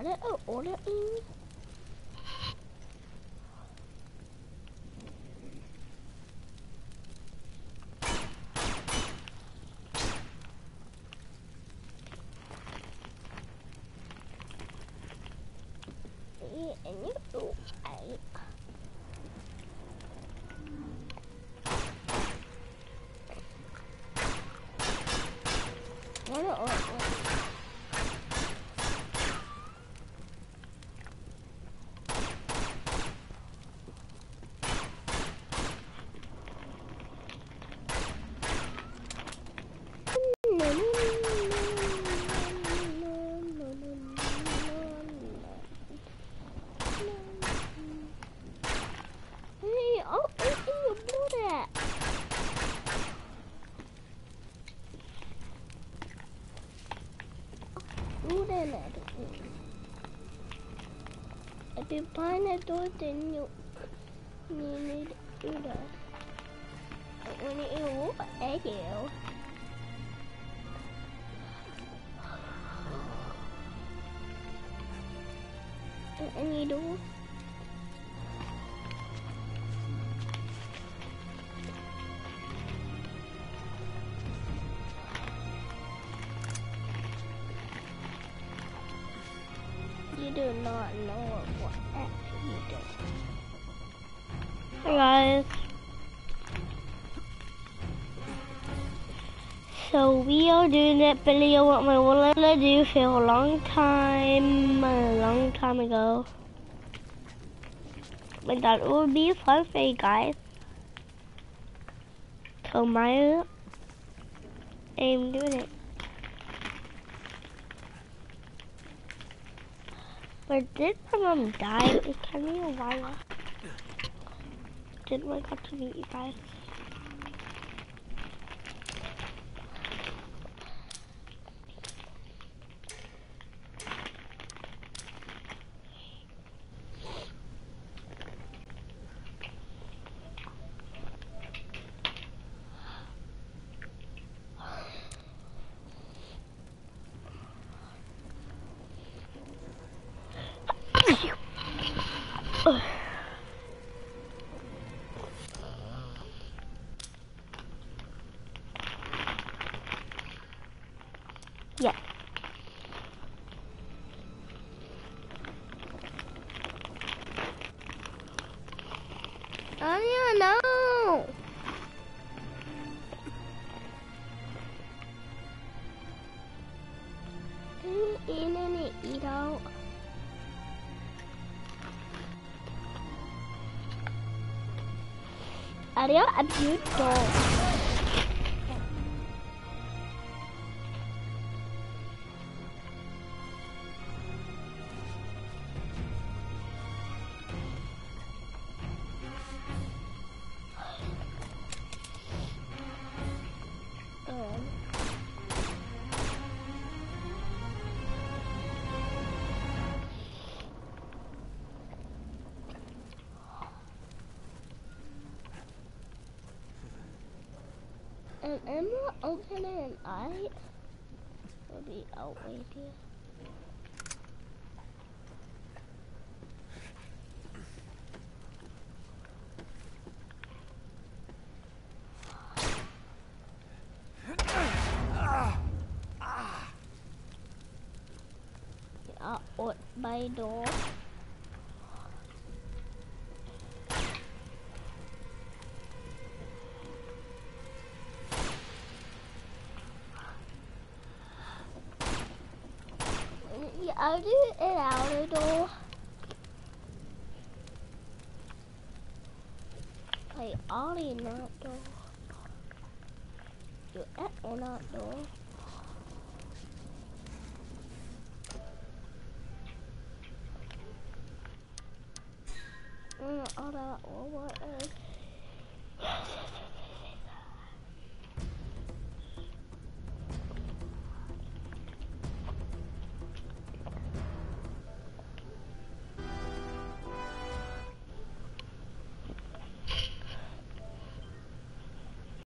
order or order in? And you do I order or if you find a door, then you need to do that. But when you egg you, and you do. You do not know what actually you do. Hey guys. So we are doing that video what we wanted to do for a long time ago. I thought it would be fun for you guys. So I'm doing it. But did my mom die? It's kind of a while. Didn't I got to meet you guys? Yeah. Oh no! In and eat out. Are you a beautiful? And Emma opening an eye will be out right here. Out by door. I'll do it out the door. I already not door. You at or not door. All that or what?